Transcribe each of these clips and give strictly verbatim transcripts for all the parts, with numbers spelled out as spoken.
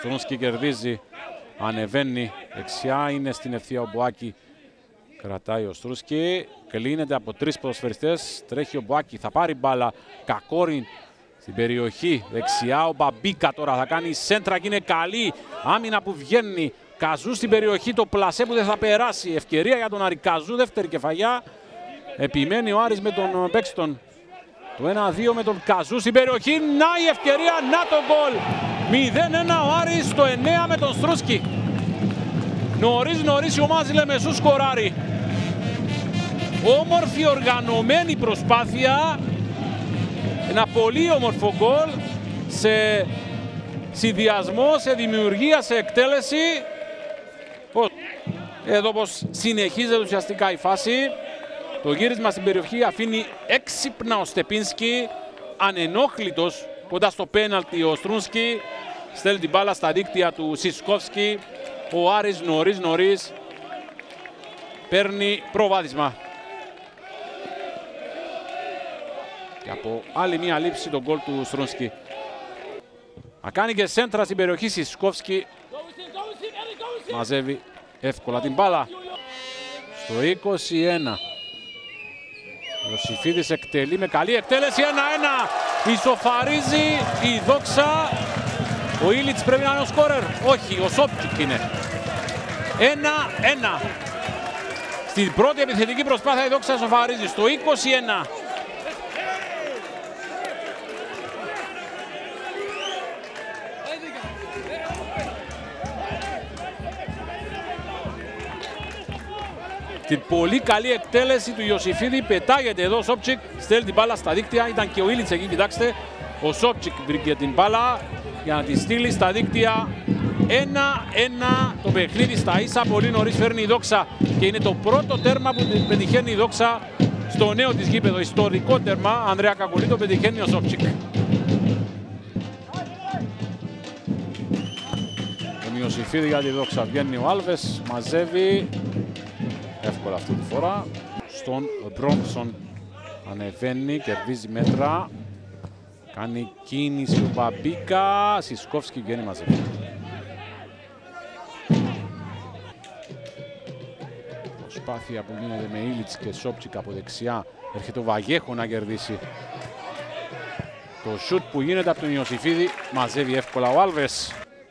Στρούνσκι κερδίζει, ανεβαίνει δεξιά, είναι στην ευθεία ο Μποάκη. Κρατάει ο Στρούσκι, κλείνεται από τρεις ποδοσφαιριστές, τρέχει ο Μποάκη, θα πάρει μπάλα, Κακόριν στην περιοχή, δεξιά ο Μπαμπίκα τώρα θα κάνει σέντρα και είναι καλή, άμυνα που βγαίνει, Καζού στην περιοχή, το πλασέ που δεν θα περάσει, ευκαιρία για τον Άρη, Καζού δεύτερη κεφαλιά, επιμένει ο Άρης με τον Μπέξτον, το ένα δύο με τον Καζού στην περιοχή, να η ευκαιρία, να το γκολ, μηδέν ένα ο Άρης, το εννέα με τον Στρούσκι. Νωρίς νωρίς η ομάδα Λεμεσού σκοράρει. Όμορφη οργανωμένη προσπάθεια. Ένα πολύ όμορφο γκολ σε συνδυασμό, σε δημιουργία, σε εκτέλεση. Εδώ πως συνεχίζεται ουσιαστικά η φάση. Το γύρισμα στην περιοχή αφήνει έξυπνα ο Στεπίνσκι. Ανενόχλητος κοντά στο πέναλτι ο Στρούνσκι. Στέλνει την μπάλα στα δίκτυα του Σισκόφσκι. Ο Άρης νωρίς νωρίς παίρνει προβάδισμα. Και από άλλη μία λήψη τον γκολ του Στρούνσκι. Θα κάνει και σέντρα στην περιοχή Σισκόφσκι. Μαζεύει εύκολα την μπάλα. Στο είκοσι ένα. Ο Ιωσιφίδης εκτελεί με καλή εκτέλεση. ένα ένα. Ισοφαρίζει η Δόξα. Ο Ήλιτς πρέπει να είναι ο σκόρερ. Όχι, ο Σόπτσικ είναι. ένα ένα. Στην πρώτη επιθετική προσπάθεια η Δόξα ισοφαρίζει. Στο είκοσι ένα. Την πολύ καλή εκτέλεση του Ιωσιφίδη. Πετάγεται εδώ ο Σόπτσικ. Στέλνει την μπάλα στα δίκτυα. Ήταν και ο Ήλιτς εκεί, κοιτάξτε. Ο Σόπτσικ βρήκε την μπάλα για να τη στείλει στα δίκτυα. ένα ένα το παιχνίδι στα ίσα. Πολύ νωρίς φέρνει η Δόξα και είναι το πρώτο τέρμα που πετυχαίνει η Δόξα στο νέο της γήπεδο. Ιστορικό τέρμα. Ανδρέα Κακουλή, το πετυχαίνει ο Σόπτσικ. Τον Ιωσιφίδη για τη Δόξα βγαίνει ο Άλβες. Μαζεύει εύκολα αυτή τη φορά. Στον Μπρόμψον ανεβαίνει, κερδίζει μέτρα. Κάνει κίνηση ο Μπαμπίκα, Σισκόφσκι βγαίνει μαζεύει. Προσπάθεια που γίνεται με Ήλιτς και Σόπτσικ από δεξιά. Έρχεται ο Βαγέχο να κερδίσει. Το σουτ που γίνεται από τον Ιωσιφίδη μαζεύει εύκολα ο Άλβες.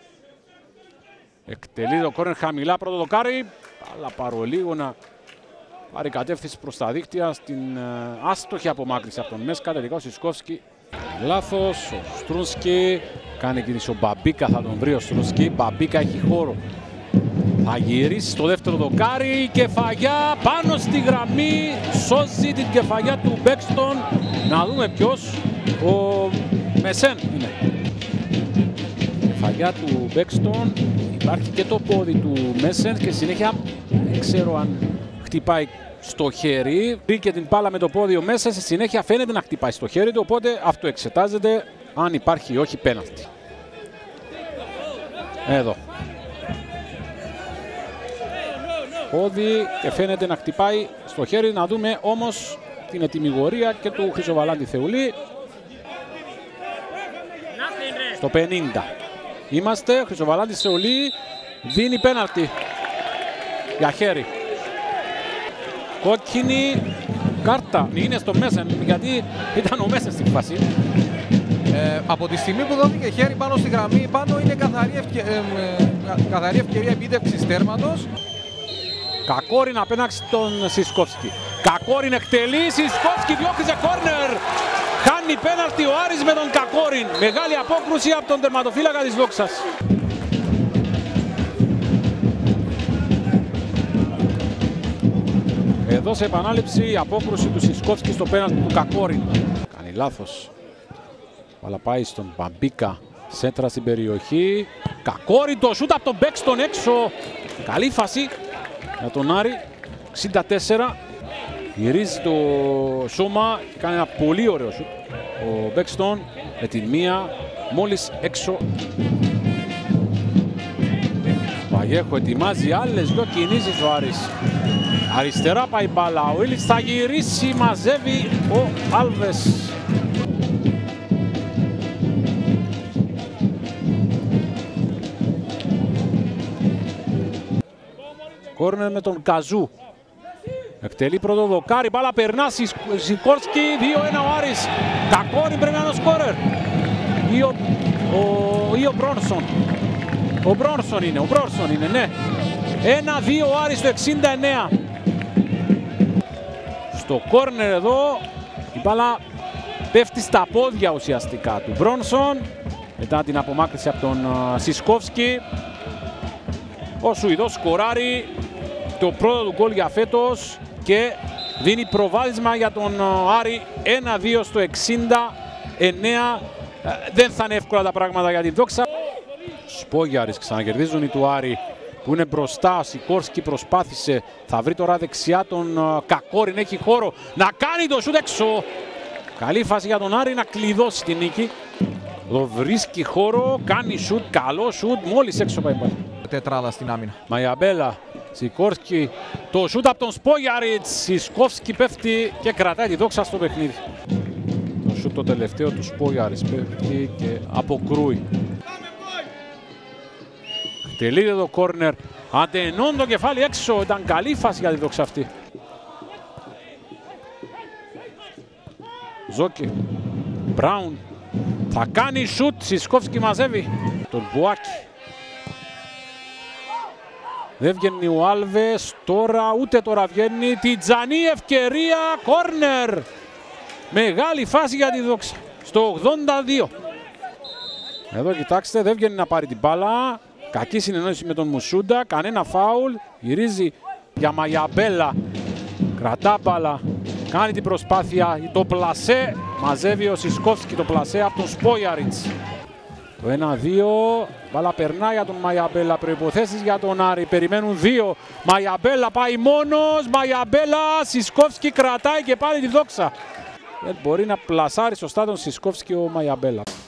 Εκτελεί το κόρνερ χαμηλά, πρώτο δοκάρι. Αλλά παρολίγο να πάρει κατεύθυνση προς τα δίκτυα στην uh, άστοχη απομάκρυνση από τον Μέσκα. Τελικά ο Σισκόφσκι. Λάθος, ο Στρούνσκι κάνει κίνηση, ο Μπαμπίκα θα τον βρει ο Στρούνσκι. Μπαμπίκα έχει χώρο. Θα γυρίσει στο δεύτερο δοκάρι, κεφαγιά πάνω στη γραμμή, σώζει την κεφαγιά του Μπέξτον. Να δούμε ποιος, ο Μεσέν είναι. Κεφαγιά του Μπέξτον, υπάρχει και το πόδι του Μέσεν και συνέχεια δεν ξέρω αν χτυπάει στο χέρι. Βρήκε την μπάλα με το πόδι ο Μέσεν, στη συνέχεια φαίνεται να χτυπάει στο χέρι του, οπότε αυτό εξετάζεται αν υπάρχει ή όχι πέναλτι. Εδώ. Πόδι και φαίνεται να χτυπάει στο χέρι. Να δούμε όμως την ετυμηγορία και του Χρυσοβαλάντη Θεουλή. Στο πενήντα. Είμαστε, Χρυσοβαλάντης Θεουλή δίνει πέναλτι για χέρι. Κόκκινη κάρτα, είναι στο Μέσεν, γιατί ήταν ο Μέσεν στην φάση. Ε, από τη στιγμή που δόθηκε χέρι πάνω στη γραμμή, πάνω είναι καθαρή, ευκαι... ε, ε, καθαρή ευκαιρία επίτευξης τέρματος. Κακόριν απέναντι στον Σισκόφσκι. Κακόριν εκτελεί, Σισκόφσκι διώχνει σε κόρνερ. Χάνει πέναλτι ο Άρης με τον Κακόριν. Μεγάλη απόκρουση από τον τερματοφύλακα της Δόξας. Εδώ σε επανάληψη η απόκρουση του Σισκόφσκι στο πέναλτι του Κακόριν. Κάνει λάθος. Αλλά πάει στον Μπαμπίκα. Σέντρα στην περιοχή. Κακόριν, το σούτ από τον Μπέξτον έξω. Καλή φάση για τον Άρη. εξήντα τέσσερα. Γυρίζει το σώμα και κάνει ένα πολύ ωραίο σουτ. Ο Μπέξτον με την μία μόλις έξω. Βαγέχο ετοιμάζει άλλες δυο κινήσεις ο Άρης. Αριστερά πάει μπάλα. Ο Ήλιτς θα γυρίσει, μαζεύει ο Άλβες. κόρνερ με τον Καζού. Εκτελεί πρώτο δοκάρι, μπάλα περνά, Σικόρσκι, δύο ένα ο Άρης. Κακόρι πρέπει να είναι ο σκόρερ. Ή ο, ο, ή ο Μπρόνσον. Ο Μπρόνσον είναι, ο Μπρόνσον είναι, ναι. ένα δύο ο Άρης στο εξήντα εννέα. Στο κόρνερ εδώ, η μπάλα πέφτει στα πόδια ουσιαστικά του Μπρόνσον. Μετά την απομάκρυση από τον uh, Σισκόφσκι. Ο Σουηδός σκοράρει το πρώτο του γκολ για φέτος και δίνει προβάδισμα για τον uh, Άρη ένα δύο στο εξήντα εννέα. Uh, δεν θα είναι εύκολα τα πράγματα για την Δόξα. Σπόγιαρης ξανακερδίζουν οι του Άρη που είναι μπροστά. Σικόρσκι προσπάθησε, θα βρει τώρα δεξιά τον uh, Κακόριν, έχει χώρο να κάνει το σούτ έξω. Καλή φάση για τον Άρη να κλειδώσει την νίκη. Εδώ βρίσκει χώρο, κάνει σούτ, καλό σούτ, μόλις έξω πάει πάλι. Τετράδα στην άμυνα. Μαγιαμπέλα, Σικόρσκι, το σούτ από τον Σπόγιαριτς, Σισκόφσκι πέφτει και κρατάει τη Δόξα στο παιχνίδι. Το σούτ το τελευταίο του Σπόγιαριτς πέφτει και αποκρούει. Τελείται το κόρνερ, αντενών το κεφάλι έξω, ήταν καλή φάση για τη Δόξα αυτή. Ζόκι, Μπράουν, θα κάνει σούτ, Σισκόφσκι μαζεύει τον Μπουάκη. Δεν βγαίνει ο Άλβες, τώρα ούτε τώρα βγαίνει, Τιτζανή ευκαιρία, κόρνερ. Μεγάλη φάση για τη Δόξα, στο ογδόντα δύο. Εδώ κοιτάξτε, δεν βγαίνει να πάρει την μπάλα, κακή συνεννόηση με τον Μουσούντα, κανένα φάουλ, γυρίζει για Μαγιαμπέλα, κρατά μπάλα, κάνει την προσπάθεια, το πλασέ, μαζεύει ο Σισκόφσκι το πλασέ από τον Σπόγιαριτς. Το ένα δύο, μπάλα περνά για τον Μαγιαμπέλα, προϋποθέσεις για τον Άρη, περιμένουν δύο. Μαγιαμπέλα πάει μόνος, Μαγιαμπέλα, Σισκόφσκι κρατάει και πάλι τη Δόξα. Δεν μπορεί να πλασάρει σωστά τον Σισκόφσκι ο Μαγιαμπέλα.